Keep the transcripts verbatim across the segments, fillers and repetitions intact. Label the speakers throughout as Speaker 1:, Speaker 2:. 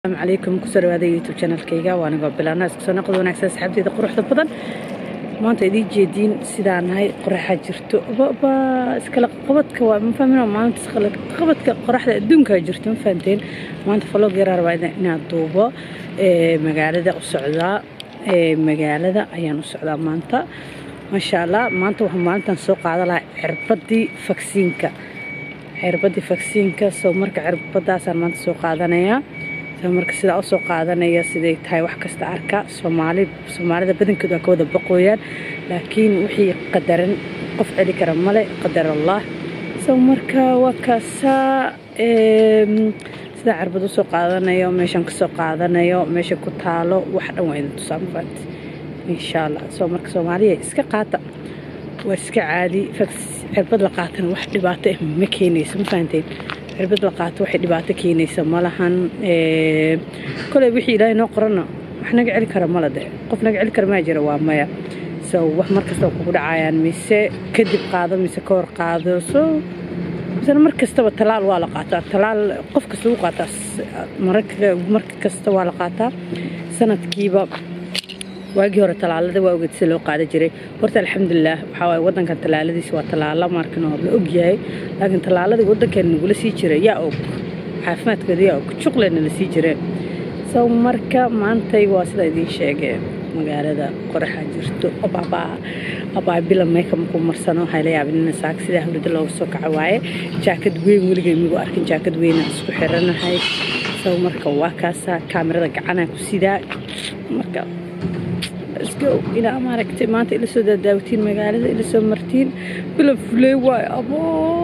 Speaker 1: السلام عليكم كسر هذا يوتيوب channel كيجا وأنا قبل أنا سكسنا قدونا أكسس حبتي إذا قرحت بدن ما أنت إذا جدين سيدان هاي قرحة جرتو بابا سكلا قبضك ومفهمين ما أنت سكلا قبضك قرحة دونك جرتو مفهمتين ما أنت فلو غير أربعة إنها دوبة مقالة السعودة مقالة أيام السعودة ما أنت ما شاء الله ما أنت وهم ما أنت نسوق على عربدي فاكسينكا عربدي فاكسينكا سو مرك عربدا صار ما أنت سوق على marka sida u soo qaadanaya siday tahay wax kasta arka Soomaali Soomaalida badankooda ka wada baqooyaan laakiin wixii qadaran qof celi kara male qadar Allah soo marka wakaasa ee sida carbad u soo qaadanayo meeshan ka soo qaadanayo meesha ku taalo wax dhan way tusaanfad insha Allah soo marka Soomaaliya iska qaata waa iska caadi carbad la qaatan wax dhibaato ah ma keenayso ma fahanteen عربد لقاته واحد دبعته كيني سمالهن إيه كل وحي لا ينقرنا إحنا قاعد كرم ملا ده قفنا قاعد كرم أجر وامايا سو واحد مركز تو كبر عيان ميسة كذب قاضي ميسة كور قاضي سو مثلا مركز تو تلال ولا قاطع تلال قف كسوق قاطع مركز مركز تو ولا قاطع سنة كيبا واجي ورا تلال ده واجد سلو قاعد جري ورت الحمد لله وحاول ودن كان تلال دي سوا تلال ما ركنه بلوجياي لكن تلال دي ودن كان نقول سي جري يا أوك حافمات كذي يا أوك شغلنا اللي سي جري سو مركا ما أنتي واصل هذه شيء مقالة ده قرحة جرتو أبا أبا بلا ما يكمل مرسنا هاي لي عبدنا ساق سيده ولد الله وسوق عواي جاكيت وين ولقي ميجو أركن جاكيت وين سكو حرنا هاي سو مركا واكاسا كاميرا قعنا كسيدا مركا let's go إلى أمارك تمانت إلى سودا داوتين مقالة إلى سمرتين بلا فلي واي أبو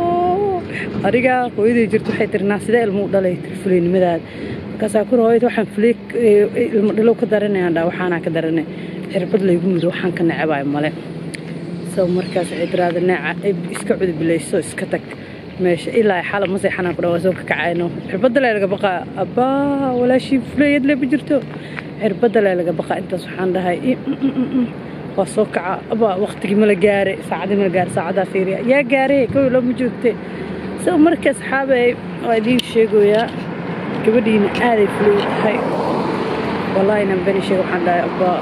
Speaker 1: أرجع قويدي جرتو حيتر الناس ده الموضة الفلين مداد كساكور هاي وحن فليك لو كدرنا هذا وحنا كدرنا عربد لي يقوم وحن كنا عباية ماله سو مركز عدراد النع إسكعد بليسو إسكتك ماشي إلا حالة مزي حنا كنا وزوك كعينه عربد لا يلقى بقى أبا ولا شيء فلي يدلي بجرتو عربد لا يلقى بقى أنت سبحان الله هاي وصوك أبا وقتك ملا جاري ساعد ملا جاري ساعدها سيريا يا جاري كل يوم موجودة سو مركز حابي وادين شيء يا كبدين عارف لي هاي والله أنا بني شيء وحنا أبا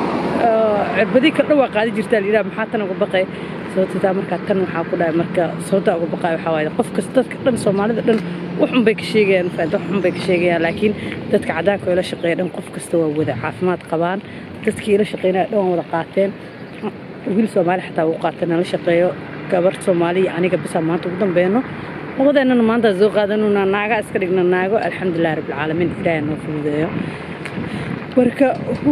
Speaker 1: عربدي كله قاعد يجرتال إلى محطنا وبقي صوت تامر كتن وحاكودا مركا صوت وبقي وحواي قف كستات كلن سومالي دن وحن بيك شيء فد وحن بيك شيء لكن dadka cadaanka wala shaqeeyaan qof kasta waa wada caafimaad qabaan dadkii la shaqeynaa dhan wada qaateen wiil Soomaali xataa uu qaateen la shaqeeyo gabar Soomaali aniga bis maanta ugu dambeeyno labadeena maanta soo qaadanuna naaga iska dhigna naago alxamdulillah rabbil caalamiin ilaahay noo fududeeyo marka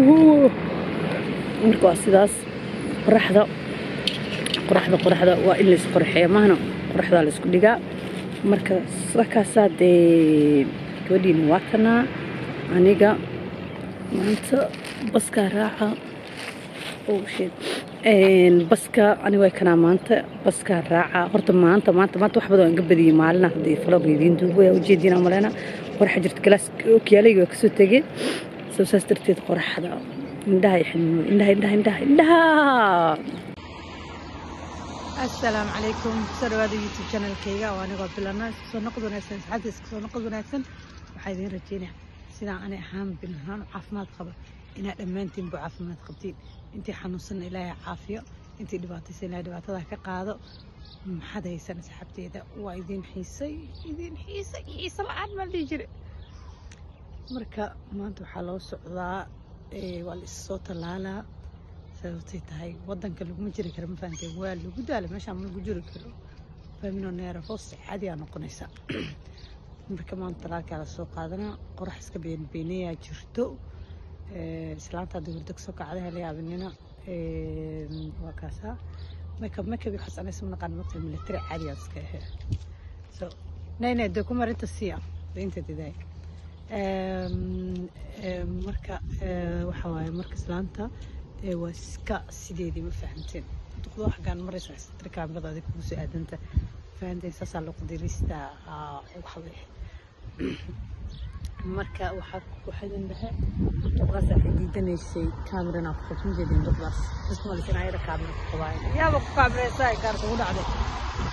Speaker 1: marka sidaas qorraxda qorraxda qorraxda waa in la isku qorxeeyo maahna qorraxda la isku dhigaa marka sakaasade gabadhiina waatana aniga maanta baska raaca oo shid een baska ani way kana maanta baska raaca horta maanta maanta maanta wax badan ka badiyay maalin hadii vlog idin duubay oo jeedina malena qorxa jirta class okiyaalayga ka soo tagay soo saastirteed qorxada indhaha yaxnu indhaha indhaha indhaha indhaha السلام عليكم سروا هذا يوتيوب channel كيجا وأنا قبل أنا سو نقد وناسن حد سو نقد وناسن وحيدين رجينا سيدا أنا أهم بالهان عافمات قبل إن لما أنت بو عافمات قبتين أنت حنوصلنا إلى عافية أنت دبعتي سنة دبعتي ذاك قاعدة حدا يسنة سحبتي ده وعيدين حيسي عيدين حيسي حيسي العاد ما اللي يجري مركا ما أنتو حلو سعودة إيه والصوت لالا sababtay tahay wadanka lagu jiri karo ma fahanteen waa lagu daal meesha ma lagu jiri karo faamino neer hoos caadi ah noqonaysa marka maanta talaalka la soo qaadana qorax iska been beenaya jirto ee islaanta dawladda soo kacday la yaabinina ee waa kaasa marka marka bi xasan ismu naqan waqti military caadi ah iska ah so nayna dokumentarita siya inta diday ee marka waxa waaye marka islaanta واسكا سيدي ما فهمتين تقولوا حقان مرة شو حسيت الكاميرا هذيك بوسي أدنت فهمتين ساسا لو قدريستا وحوي مركا وحق واحد عندها تقلاس جديدا الشيء كاميرا ناقصة من جديد تقلاس بس ما لسنا عيرة كاميرا قبائل يا بقى كاميرا ساي كارت ولا عدد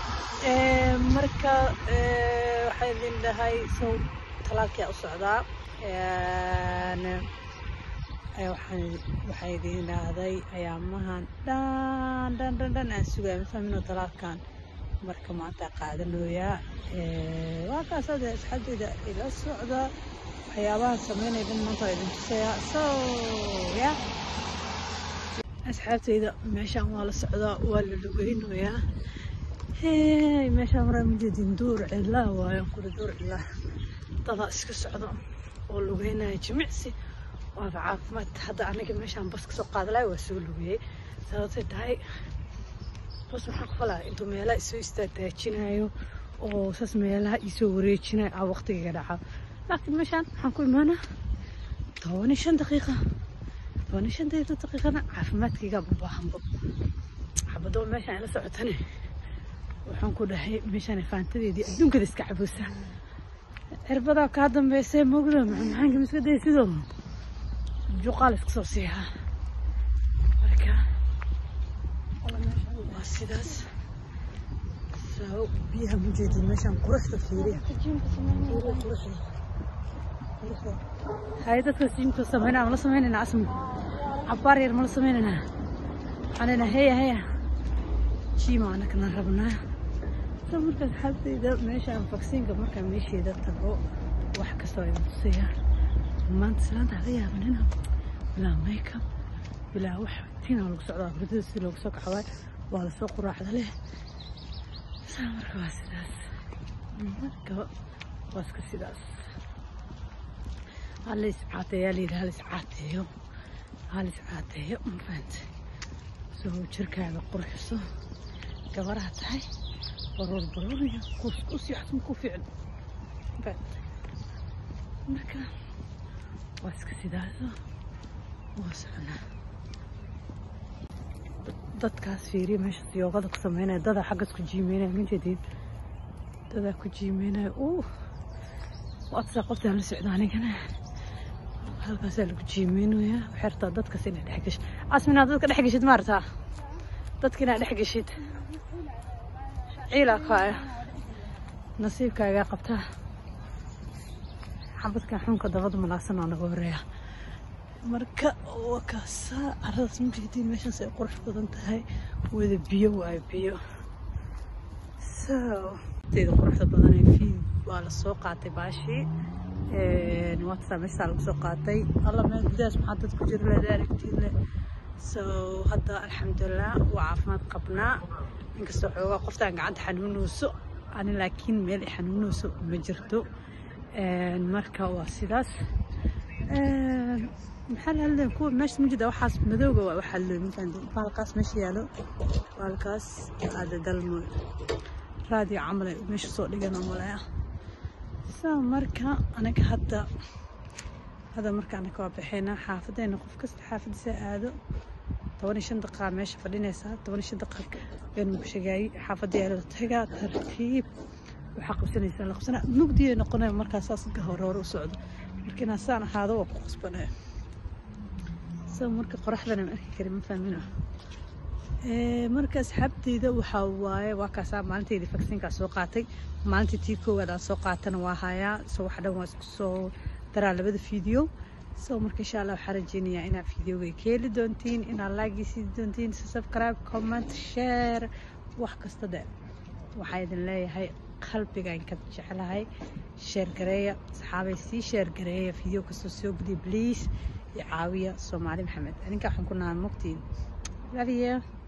Speaker 1: مركا واحد عندها هاي سو ثلاثة أسعداء waxay idinaaday ayaamahan dhan dhan dhan dhan aan sugay ma fahmin talaalkan marka maanta qaadanooyaa waa kaas hadda asxaabtayda ila socda waxyaabaha sameynaya dhan maanta waa idin tusayaa so ya asxaabtayda meeshaan waa la socdaa waa la lugeynayaa hey meeshaan maraa majeedin duur cidlaa waayo kuri duur cidlaa dadaa iska socdo oo lugeynaya jimicsi waa caafimaad hadda aniga meeshaan bas ka soo qaadalay waa soo lugeyay sababtay tahay bas waxaan ku falaa intuu meelaha isoo istaagtaajinayo oo saas meelaha isoo wareejinayo aa waqtiga dhaca laakiin meeshaan waxaan ku imaanaa toban iyo shan daqiiqa toban iyo shan daqiiqana caafimaadkayga u baahanba xabadoo meeshaan ila socotane waxaan ku dhahay meeshaan faantadeedii adduunkada iska caboosa cirbadaa kaa dambeysay mogdo maxaanka miska day sidoo juqaal iska soo siihaa marka waa sidaas soo biyaha mujeedin meeshaan quruxda fiiriya quruxda hay dadka jiimka sameynaa ma la sameynayna asmi cabaar yar ma la sameynayna waxaan heya heya jiima anakana rabnaa soo marka asxaabtayda meeshaan vaksiinka markaa meesheeda tago wax kastoo idin tusaya maanta salaanta laga yaabanina bilaa makeup bilaa wax tiina lagu socdaa hurdada si loogu soo kaxaway waa la soo quraacda leh saa marka waa sidaas marka waa iska sidaas halis caateeyaa la yidhaha halis caateeyo halis caateeyo ma fahantay soo jirkaaga qurxiso gabaraha tahay baruur baruur iyo kuskus iyo waxaas ku fiican fahantay marka waa iska sidaas waa soconaa dadkaas fiiriya meeshaas yoogada ku sameynaya dadaa xaggas ku jiimeynaya ma jeedin dadaa ku jiimeynaya uu waadsaa qoftaan la socda anigana halkaasaa lagu jiimeynayaa waxay rabtaa dadkaas inay dhex gashid asminaa dadka dhex gashid ma artaa dadka inaa dhex gashid ciilaa kaaya nasiibkaagaa qabtaa xabadkan xunka dabada malaagsan oo naga horeeya marka waa kaasaa caradaas ma jeedin meeshaas ay qurux badan tahay wada biyo waayo biyo so teeda quruxda badan ee fiid waa la soo qaatay baashii waatsaa meeshaa lagu soo qaatay alla meel gudahaas maxaa dad ku jira leeda aragtiid leh so hadda alxamdulilah waa caafimaad qabnaa inkastoo xoogaa qoftaan gacanta xanuunayso ani laakiin meel ay xanuunayso ma jirto marka waa sidaas maxaa la hadlaya kuwa meesha mujida waxaas madowga waa waxaa loo mintaan baalkaas meesha yaalo baalkaas aada dalmo raadiyo camal ay meesha soo dhigan oo malaya saa marka anaga hadda hadda marka anaga waa baxeynaa xaafadeena qof kasta xaafadiisa aado toban iyo shan daqiiqa meesha fadhinaysaa toban iyo shan daqiiqa aynu ku sheegayay xaafadda yaalo tagaa tartiib waxaa qabsanaysaa la qabsanaa mugdiya noqonaya markaa saas ka hore hore u socdo marka inaan saan ahaado waa ku qasbanaya soo marka qoraxdana ma arki karin ma fahmina marka asxaabtayda waxaa waaye waa kaasaa maalintaydii vaksiinkaa soo qaatay maalintii tii koowaad aan soo qaatana waa hayaa soo wax dhan waa isku soo daraa labada video soo marka insha allah waxaa rajeynayaa inaad videoga ka heli doontiin inaad like sii doontiin subscribe comment share wax kasta de waxaa idin leeyahay qalbigaan ka jeclahay share gareeya saxaabay sii share gareeya video kastoo soo geliya please iyo caawiya Soomaali Maxamed aninka waxaan ku nahay mugtiin love you